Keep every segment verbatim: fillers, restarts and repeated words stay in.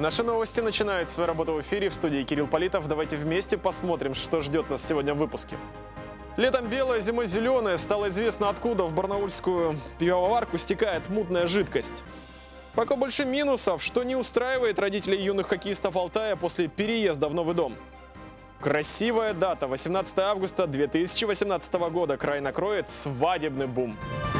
Наши новости начинают свою работу в эфире. В студии Кирилл Политов. Давайте вместе посмотрим, что ждет нас сегодня в выпуске. Летом белое, зимой зеленое. Стало известно, откуда в барнаульскую пивоварку стекает мутная жидкость. Пока больше минусов, что не устраивает родителей юных хоккеистов Алтая после переезда в новый дом. Красивая дата. восемнадцатое августа две тысячи восемнадцатого года. Край накроет свадебный бум.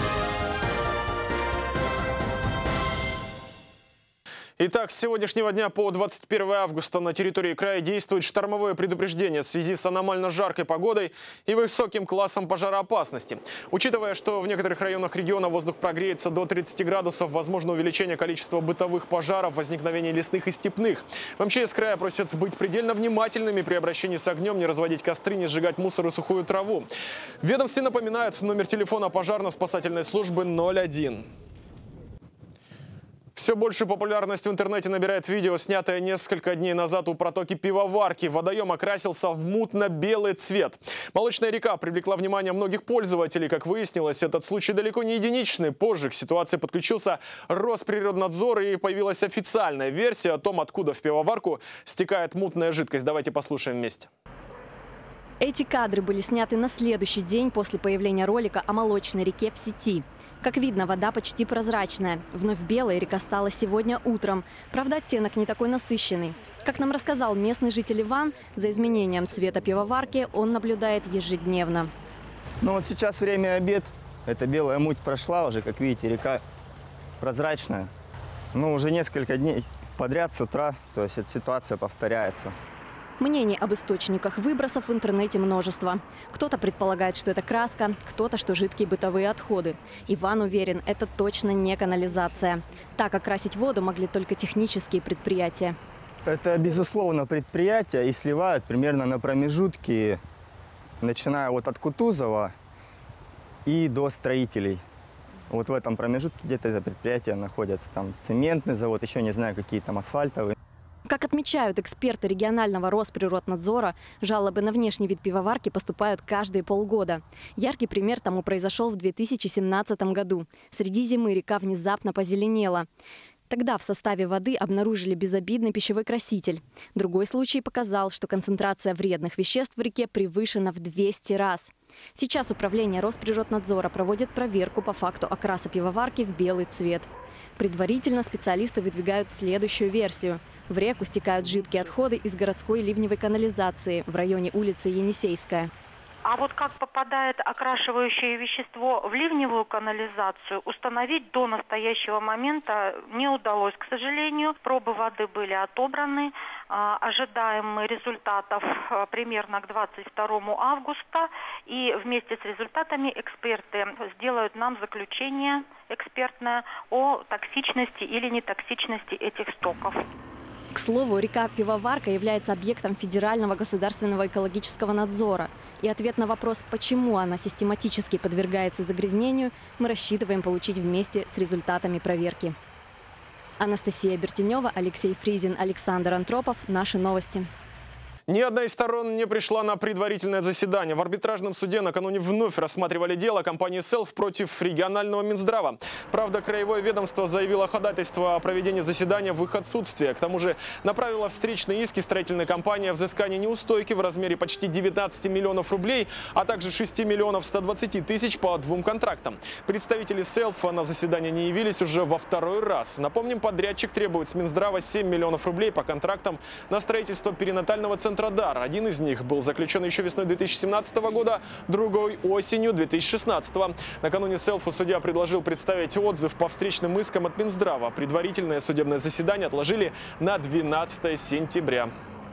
Итак, с сегодняшнего дня по двадцать первое августа на территории края действует штормовое предупреждение в связи с аномально жаркой погодой и высоким классом пожароопасности. Учитывая, что в некоторых районах региона воздух прогреется до тридцати градусов, возможно увеличение количества бытовых пожаров, возникновение лесных и степных. В МЧС края просят быть предельно внимательными при обращении с огнем, не разводить костры, не сжигать мусор и сухую траву. В ведомстве напоминают номер телефона пожарно-спасательной службы ноль один. Все большую популярность в интернете набирает видео, снятое несколько дней назад у протоки пивоварки. Водоем окрасился в мутно-белый цвет. Молочная река привлекла внимание многих пользователей. Как выяснилось, этот случай далеко не единичный. Позже к ситуации подключился Росприроднадзор и появилась официальная версия о том, откуда в пивоварку стекает мутная жидкость. Давайте послушаем вместе. Эти кадры были сняты на следующий день после появления ролика о молочной реке в сети. Как видно, вода почти прозрачная. Вновь белая река стала сегодня утром. Правда, оттенок не такой насыщенный. Как нам рассказал местный житель Иван, за изменением цвета пивоварки он наблюдает ежедневно. Ну вот сейчас время обед. Эта белая муть прошла уже, как видите, река прозрачная. Ну уже несколько дней подряд с утра, то есть эта ситуация повторяется. Мнений об источниках выбросов в интернете множество. Кто-то предполагает, что это краска, кто-то, что жидкие бытовые отходы. Иван уверен, это точно не канализация. Так окрасить воду могли только технические предприятия. Это, безусловно, предприятия и сливают примерно на промежутке, начиная вот от Кутузова и до строителей. Вот в этом промежутке где-то это предприятие находится. Там цементный завод, еще не знаю, какие там асфальтовые. Как отмечают эксперты регионального Росприроднадзора, жалобы на внешний вид пивоварки поступают каждые полгода. Яркий пример тому произошел в две тысячи семнадцатом году. Среди зимы река внезапно позеленела. Тогда в составе воды обнаружили безобидный пищевой краситель. Другой случай показал, что концентрация вредных веществ в реке превышена в двести раз. Сейчас управление Росприроднадзора проводит проверку по факту окраса пивоварки в белый цвет. Предварительно специалисты выдвигают следующую версию. В реку стекают жидкие отходы из городской ливневой канализации в районе улицы Енисейская. А вот как попадает окрашивающее вещество в ливневую канализацию, установить до настоящего момента не удалось. К сожалению, пробы воды были отобраны. Ожидаем мы результатов примерно к двадцать второму августа. И вместе с результатами эксперты сделают нам заключение экспертное о токсичности или нетоксичности этих стоков. К слову, река Пивоварка является объектом федерального государственного экологического надзора. И ответ на вопрос, почему она систематически подвергается загрязнению, мы рассчитываем получить вместе с результатами проверки. Анастасия Бертенева, Алексей Фризин, Александр Антропов. Наши новости. Ни одна из сторон не пришла на предварительное заседание. В арбитражном суде накануне вновь рассматривали дело компании «Селф» против регионального Минздрава. Правда, краевое ведомство заявило ходатайство о проведении заседания в их отсутствие. К тому же направило встречные иски строительной компании о взыскании неустойки в размере почти девятнадцати миллионов рублей, а также шести миллионов ста двадцати тысяч по двум контрактам. Представители «Селф» на заседание не явились уже во второй раз. Напомним, подрядчик требует с Минздрава семь миллионов рублей по контрактам на строительство перинатального центра «Дар». Один из них был заключен еще весной две тысячи семнадцатого года, другой осенью две тысячи шестнадцатого. Накануне «Селфу» судья предложил представить отзыв по встречным искам от Минздрава. Предварительное судебное заседание отложили на двенадцатое сентября.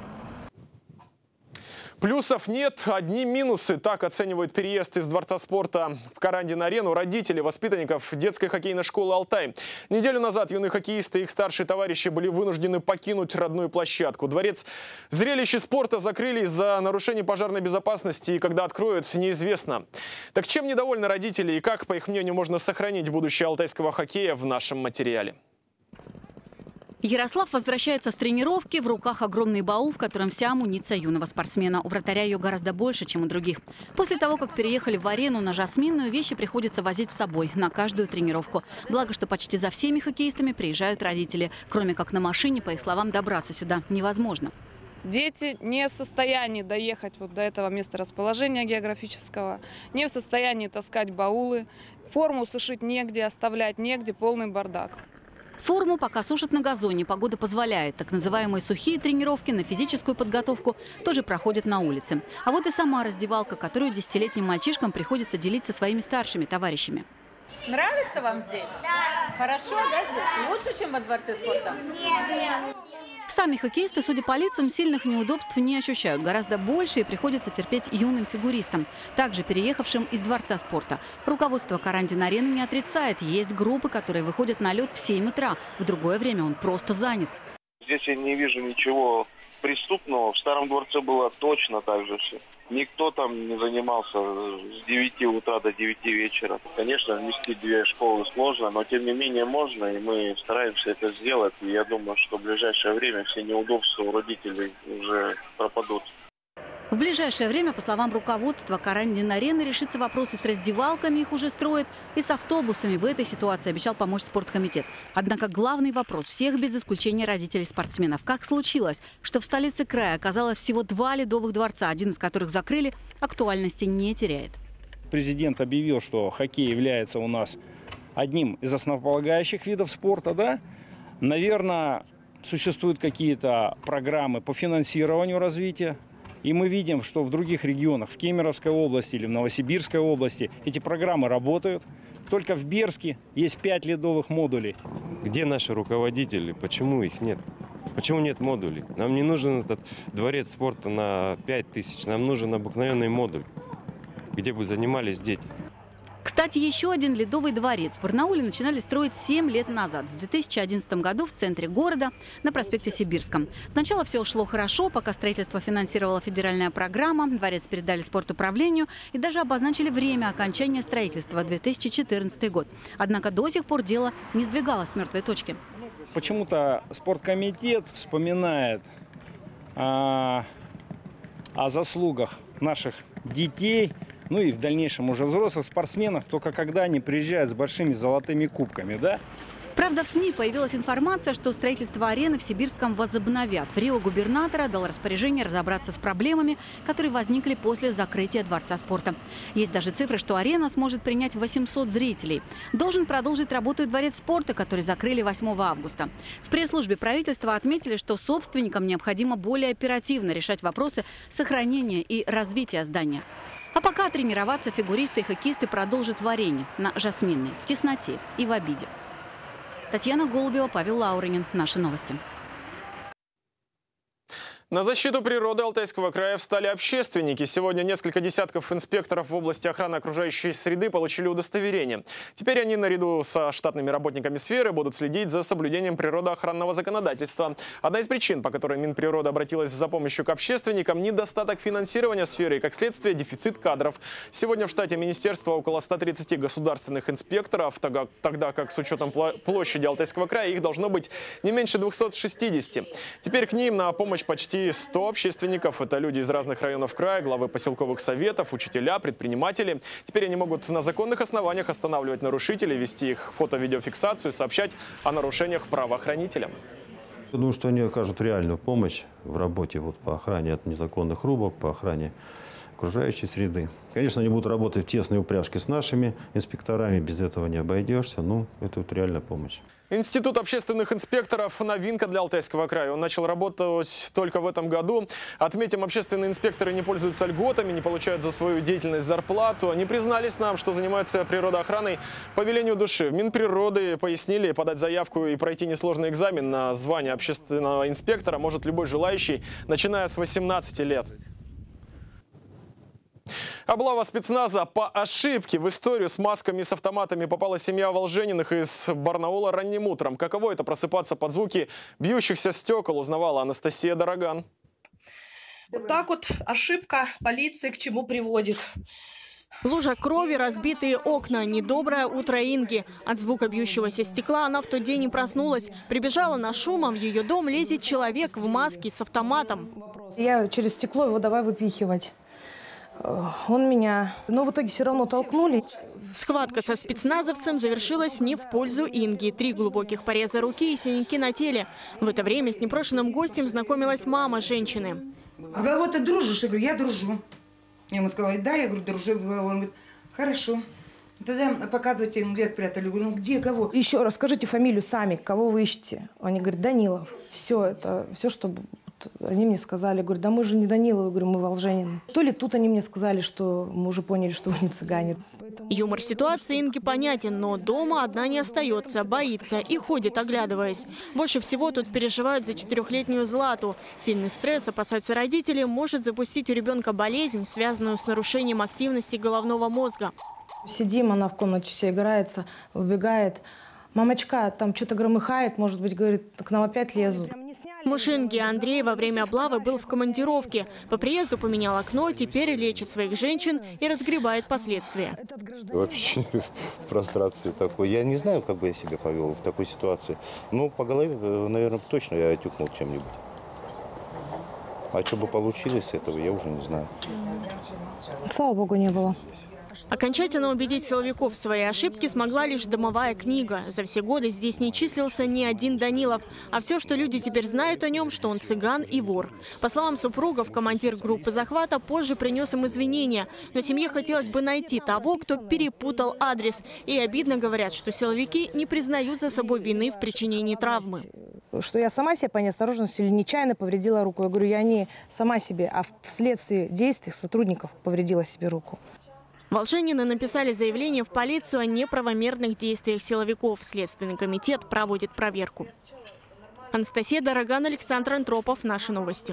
Плюсов нет, одни минусы. Так оценивают переезд из Дворца спорта в Карандин-арену родители воспитанников детской хоккейной школы «Алтай». Неделю назад юные хоккеисты и их старшие товарищи были вынуждены покинуть родную площадку. Дворец зрелищ спорта закрыли из-за нарушений пожарной безопасности, и когда откроют, неизвестно. Так чем недовольны родители и как, по их мнению, можно сохранить будущее алтайского хоккея, в нашем материале. Ярослав возвращается с тренировки, в руках огромный баул, в котором вся амуниция юного спортсмена. У вратаря ее гораздо больше, чем у других. После того, как переехали в арену на Жасминную, вещи приходится возить с собой на каждую тренировку. Благо, что почти за всеми хоккеистами приезжают родители. Кроме как на машине, по их словам, добраться сюда невозможно. Дети не в состоянии доехать вот до этого места расположения географического, не в состоянии таскать баулы, форму сушить негде, оставлять негде, полный бардак. Форму пока сушат на газоне, погода позволяет. Так называемые сухие тренировки на физическую подготовку тоже проходят на улице. А вот и сама раздевалка, которую десятилетним мальчишкам приходится делить со своими старшими товарищами. Нравится вам здесь? Да. Хорошо, да, здесь? Лучше, чем во дворце спорта? Нет. Сами хоккеисты, судя по лицам, сильных неудобств не ощущают. Гораздо больше и приходится терпеть юным фигуристам, также переехавшим из дворца спорта. Руководство Карандин-арены не отрицает. Есть группы, которые выходят на лед в семь утра. В другое время он просто занят. Здесь я не вижу ничего преступного. В Старом дворце было точно так же все. Никто там не занимался с девяти утра до девяти вечера. Конечно, вместить две школы сложно, но тем не менее можно, и мы стараемся это сделать. И я думаю, что в ближайшее время все неудобства у родителей уже пропадут. В ближайшее время, по словам руководства Карандин-арены, решится вопросы с раздевалками, их уже строят, и с автобусами. В этой ситуации обещал помочь спорткомитет. Однако главный вопрос всех без исключения родителей спортсменов. Как случилось, что в столице края оказалось всего два ледовых дворца, один из которых закрыли, актуальности не теряет. Президент объявил, что хоккей является у нас одним из основополагающих видов спорта, да? Наверное, существуют какие-то программы по финансированию развития. И мы видим, что в других регионах, в Кемеровской области или в Новосибирской области, эти программы работают. Только в Берске есть пять ледовых модулей. Где наши руководители? Почему их нет? Почему нет модулей? Нам не нужен этот дворец спорта на пять тысяч. Нам нужен обыкновенный модуль, где бы занимались дети. Кстати, еще один ледовый дворец в Барнауле начинали строить семь лет назад, в две тысячи одиннадцатом году в центре города на проспекте Сибирском. Сначала все шло хорошо, пока строительство финансировала федеральная программа, дворец передали спортуправлению и даже обозначили время окончания строительства – две тысячи четырнадцатый год. Однако до сих пор дело не сдвигалось с мертвой точки. Почему-то спорткомитет вспоминает о, о заслугах наших детей, ну и в дальнейшем уже взрослых спортсменов, только когда они приезжают с большими золотыми кубками, да? Правда, в СМИ появилась информация, что строительство арены в Сибирском возобновят. В Рио губернатор дал распоряжение разобраться с проблемами, которые возникли после закрытия Дворца спорта. Есть даже цифры, что арена сможет принять восемьсот зрителей. Должен продолжить работу и Дворец спорта, который закрыли восьмого августа. В пресс-службе правительства отметили, что собственникам необходимо более оперативно решать вопросы сохранения и развития здания. А пока тренироваться фигуристы и хоккеисты продолжат в арене на Жасминной, в тесноте и в обиде. Татьяна Голубева, Павел Лауренин. Наши новости. На защиту природы Алтайского края встали общественники. Сегодня несколько десятков инспекторов в области охраны окружающей среды получили удостоверение. Теперь они наряду со штатными работниками сферы будут следить за соблюдением природоохранного законодательства. Одна из причин, по которой Минприрода обратилась за помощью к общественникам – недостаток финансирования сферы и, как следствие, дефицит кадров. Сегодня в штате министерства около ста тридцати государственных инспекторов, тогда как с учетом площади Алтайского края их должно быть не меньше двухсот шестидесяти. Теперь к ним на помощь почти сто общественников. Это люди из разных районов края, главы поселковых советов, учителя, предприниматели. Теперь они могут на законных основаниях останавливать нарушителей, вести их фото-видеофиксацию, сообщать о нарушениях правоохранителям. Я думаю, что они окажут реальную помощь в работе вот, по охране от незаконных рубок, по охране окружающей среды. Конечно, они будут работать в тесной упряжке с нашими инспекторами, без этого не обойдешься, но это вот реальная помощь. Институт общественных инспекторов – новинка для Алтайского края. Он начал работать только в этом году. Отметим, общественные инспекторы не пользуются льготами, не получают за свою деятельность зарплату. Они признались нам, что занимаются природоохраной по велению души. В Минприроды пояснили, подать заявку и пройти несложный экзамен на звание общественного инспектора может любой желающий, начиная с восемнадцати лет. Облава спецназа по ошибке. В историю с масками и с автоматами попала семья Волжениных из Барнаула ранним утром. Каково это просыпаться под звуки бьющихся стекол, узнавала Анастасия Дороган. Вот так вот ошибка полиции к чему приводит. Лужа крови, разбитые окна. Недоброе утро Инги. От звука бьющегося стекла она в тот день и проснулась. Прибежала на шумом. В ее дом лезет человек в маске с автоматом. Я через стекло его давай выпихивать. Он меня... Но в итоге все равно толкнули. Схватка со спецназовцем завершилась не в пользу Инги. Три глубоких пореза руки и синяки на теле. В это время с непрошенным гостем знакомилась мама женщины. А говорит, ты дружишь? Я говорю, я дружу. Я ему сказала, да, я говорю, дружу. Он говорит, хорошо. Тогда показывайте, где спрятали. Я говорю, ну где, кого? Еще раз скажите фамилию сами, кого вы ищете. Они говорят, Данилов. Все, это все, что они мне сказали. Говорю, да мы же не Даниловы, я говорю, мы волжанины. То ли тут они мне сказали, что мы уже поняли, что вы не цыгане. Юмор ситуации Инге понятен, но дома одна не остается, боится и ходит, оглядываясь. Больше всего тут переживают за четырехлетнюю Злату. Сильный стресс, опасаются родители, может запустить у ребенка болезнь, связанную с нарушением активности головного мозга. Сидим, она в комнате все играется, убегает. Мамочка, там что-то громыхает, может быть, говорит, к нам опять лезут. Муж Инги, Андрей, во время облавы был в командировке. По приезду поменял окно, теперь лечит своих женщин и разгребает последствия. Вообще в прострации такой. Я не знаю, как бы я себя повел в такой ситуации. Ну, по голове, наверное, точно я отюхнул чем-нибудь. А что бы получилось с этого, я уже не знаю. Слава богу, не было. Окончательно убедить силовиков в своей ошибке смогла лишь домовая книга. За все годы здесь не числился ни один Данилов. А все, что люди теперь знают о нем, что он цыган и вор. По словам супругов, командир группы захвата позже принес им извинения. Но семье хотелось бы найти того, кто перепутал адрес. И обидно говорят, что силовики не признают за собой вины в причинении травмы. Что я сама себе по неосторожности или нечаянно повредила руку. Я говорю, я не сама себе, а вследствие действий сотрудников повредила себе руку. Волжанины написали заявление в полицию о неправомерных действиях силовиков. Следственный комитет проводит проверку. Анастасия Дороган, Александр Антропов. Наши новости.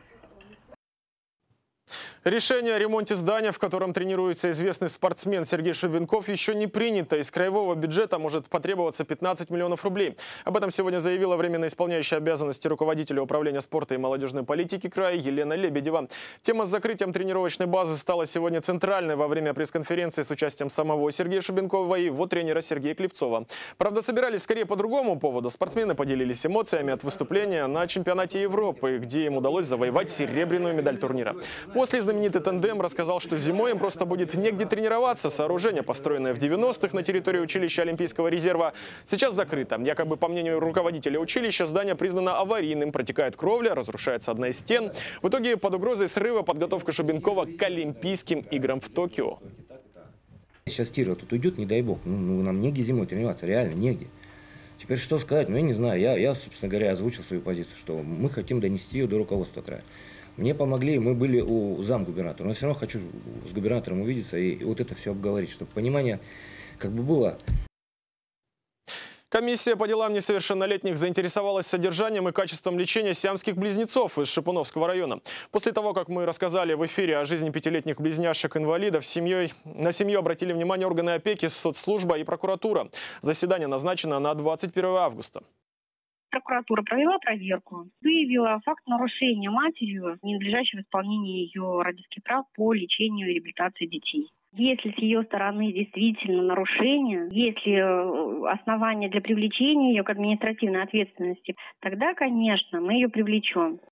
Решение о ремонте здания, в котором тренируется известный спортсмен Сергей Шубенков, еще не принято. Из краевого бюджета может потребоваться пятнадцать миллионов рублей. Об этом сегодня заявила временно исполняющая обязанности руководителя управления спорта и молодежной политики края Елена Лебедева. Тема с закрытием тренировочной базы стала сегодня центральной во время пресс-конференции с участием самого Сергея Шубенкова и его тренера Сергея Клевцова. Правда, собирались скорее по другому поводу. Спортсмены поделились эмоциями от выступления на чемпионате Европы, где им удалось завоевать серебряную медаль турнира. После знаменитый тандем рассказал, что зимой им просто будет негде тренироваться. Сооружение, построенное в девяностых на территории училища Олимпийского резерва, сейчас закрыто. Якобы, по мнению руководителя училища, здание признано аварийным. Протекает кровля, разрушается одна из стен. В итоге под угрозой срыва подготовка Шубенкова к Олимпийским играм в Токио. Сейчас Тира тут уйдет, не дай бог. Ну, ну, нам негде зимой тренироваться, реально негде. Теперь что сказать? Ну, я не знаю. Я, я, собственно говоря, озвучил свою позицию, что мы хотим донести ее до руководства края. Мне помогли, мы были у замгубернатора, но все равно хочу с губернатором увидеться и, и вот это все обговорить, чтобы понимание как бы было. Комиссия по делам несовершеннолетних заинтересовалась содержанием и качеством лечения сиамских близнецов из Шипуновского района. После того, как мы рассказали в эфире о жизни пятилетних близняшек-инвалидов, семьей, на семью обратили внимание органы опеки, соцслужба и прокуратура. Заседание назначено на двадцать первое августа. Прокуратура провела проверку, выявила факт нарушения матерью ненадлежащего исполнения ее родительских прав по лечению и реабилитации детей. Если с ее стороны действительно нарушение, если основания для привлечения ее к административной ответственности, тогда, конечно, мы ее привлечем.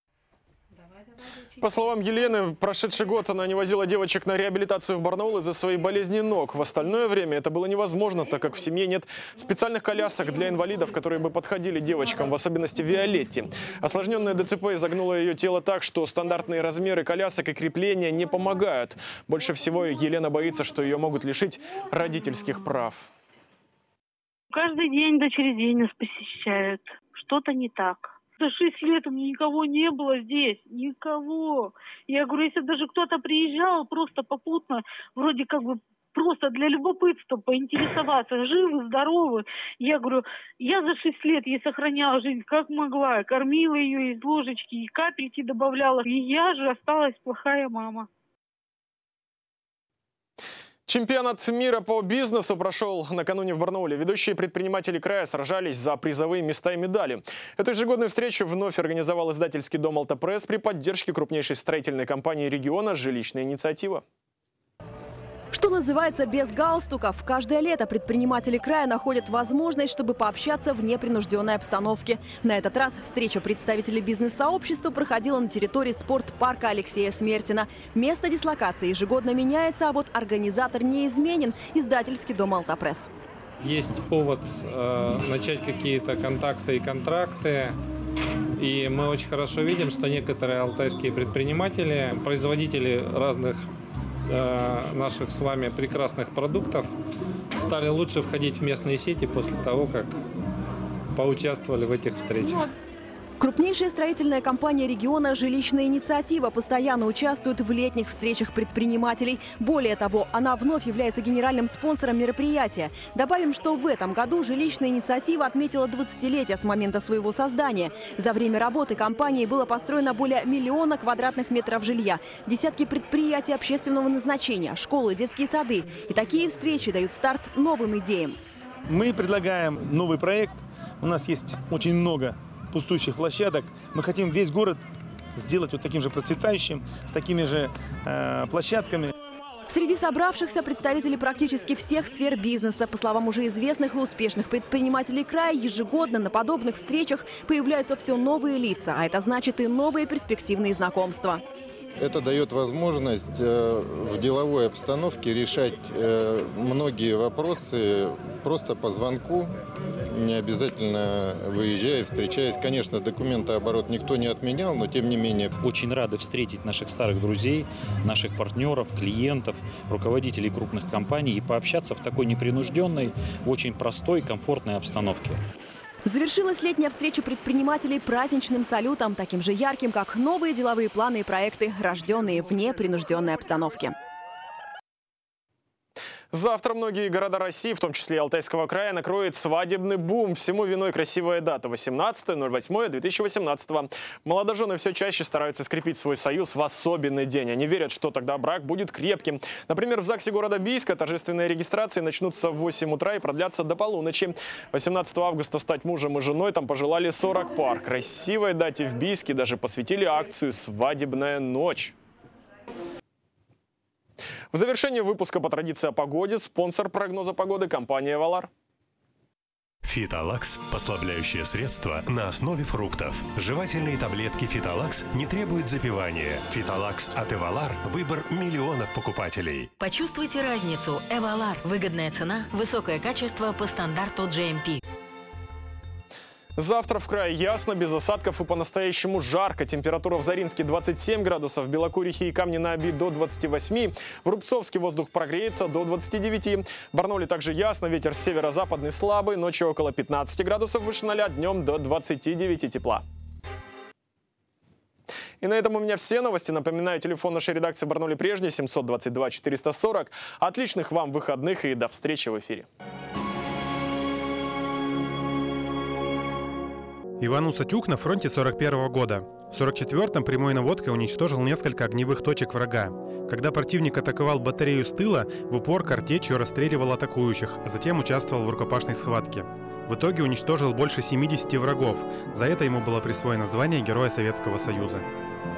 По словам Елены, прошедший год она не возила девочек на реабилитацию в Барнаул из-за своей болезни ног. В остальное время это было невозможно, так как в семье нет специальных колясок для инвалидов, которые бы подходили девочкам, в особенности Виолетте. Осложненное ДЦП изогнуло ее тело так, что стандартные размеры колясок и крепления не помогают. Больше всего Елена боится, что ее могут лишить родительских прав. Каждый день дочери день нас посещают. Что-то не так. За шесть лет у меня никого не было здесь, никого. Я говорю, если даже кто-то приезжал просто попутно, вроде как бы просто для любопытства поинтересоваться, живы, здоровы. Я говорю, я за шесть лет ей сохраняла жизнь как могла, кормила ее из ложечки, и капельки добавляла. И я же осталась плохая мама. Чемпионат мира по бизнесу прошел накануне в Барнауле. Ведущие предприниматели края сражались за призовые места и медали. Эту ежегодную встречу вновь организовал издательский дом «Алтапресс» при поддержке крупнейшей строительной компании региона «Жилищная инициатива». Что называется, без галстуков. Каждое лето предприниматели края находят возможность, чтобы пообщаться в непринужденной обстановке. На этот раз встреча представителей бизнес-сообщества проходила на территории спортпарка Алексея Смертина. Место дислокации ежегодно меняется, а вот организатор неизменен – издательский дом «Алтапресс». Есть повод э, начать какие-то контакты и контракты. И мы очень хорошо видим, что некоторые алтайские предприниматели, производители разных наших с вами прекрасных продуктов, стали лучше входить в местные сети после того, как поучаствовали в этих встречах. Крупнейшая строительная компания региона «Жилищная инициатива» постоянно участвует в летних встречах предпринимателей. Более того, она вновь является генеральным спонсором мероприятия. Добавим, что в этом году «Жилищная инициатива» отметила двадцатилетие с момента своего создания. За время работы компании было построено более миллиона квадратных метров жилья, десятки предприятий общественного назначения, школы, детские сады. И такие встречи дают старт новым идеям. Мы предлагаем новый проект. У нас есть очень много пустующих площадок. Мы хотим весь город сделать вот таким же процветающим, с такими же э, площадками. Среди собравшихся представители практически всех сфер бизнеса. По словам уже известных и успешных предпринимателей края, ежегодно на подобных встречах появляются все новые лица, а это значит и новые перспективные знакомства. Это дает возможность в деловой обстановке решать многие вопросы просто по звонку, не обязательно выезжая, встречаясь. Конечно, документооборот никто не отменял, но тем не менее. Очень рады встретить наших старых друзей, наших партнеров, клиентов, руководителей крупных компаний и пообщаться в такой непринужденной, очень простой, комфортной обстановке. Завершилась летняя встреча предпринимателей праздничным салютом, таким же ярким, как новые деловые планы и проекты, рожденные в непринужденной обстановке. Завтра многие города России, в том числе и Алтайского края, накроет свадебный бум. Всему виной красивая дата – восемнадцатое ноль восьмое две тысячи восемнадцатого. Молодожены все чаще стараются скрепить свой союз в особенный день. Они верят, что тогда брак будет крепким. Например, в ЗАГСе города Бийска торжественные регистрации начнутся в восемь утра и продлятся до полуночи. восемнадцатого августа стать мужем и женой там пожелали сорок пар. Красивой дате в Бийске даже посвятили акцию «Свадебная ночь». В завершение выпуска по традиции о погоде спонсор прогноза погоды – компания «Эвалар». Фитолакс – послабляющее средство на основе фруктов. Жевательные таблетки Фитолакс не требуют запивания. Фитолакс от «Эвалар» – выбор миллионов покупателей. Почувствуйте разницу. «Эвалар» – выгодная цена, высокое качество по стандарту джи эм пи. Завтра в крае ясно, без осадков и по-настоящему жарко. Температура в Заринске двадцать семь градусов, в Белокурихе и Камне-на-Оби до двадцати восьми. В Рубцовске воздух прогреется до двадцати девяти. В Барнауле также ясно, ветер северо-западный слабый, ночью около пятнадцати градусов выше ноля, днем до двадцати девяти тепла. И на этом у меня все новости. Напоминаю, телефон нашей редакции в Барнауле прежний семьсот двадцать два четыреста сорок. Отличных вам выходных и до встречи в эфире. Иван Усатюк на фронте сорок первого года. В сорок четвёртом прямой наводкой уничтожил несколько огневых точек врага. Когда противник атаковал батарею с тыла, в упор картечью расстреливал атакующих, а затем участвовал в рукопашной схватке. В итоге уничтожил больше семидесяти врагов. За это ему было присвоено звание Героя Советского Союза.